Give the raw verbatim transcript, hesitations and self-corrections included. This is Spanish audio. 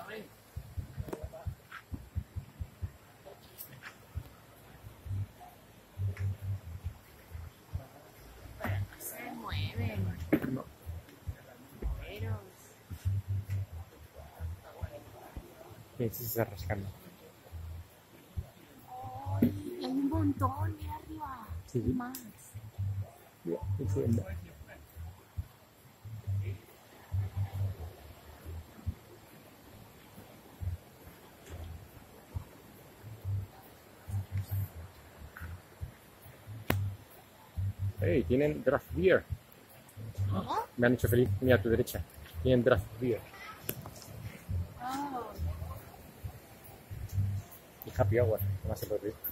Se mueven. No. Pero... Sí, sí, se está rascando. ¡Ay! Hay un montón, mira arriba. Sí. Hay más. Mira, estoy subiendo. Hey, tienen draft beer. ¿No? Me han hecho feliz. Mira a tu derecha. Tienen draft beer. Oh. Y happy hour. ¿Qué más se puede pedir?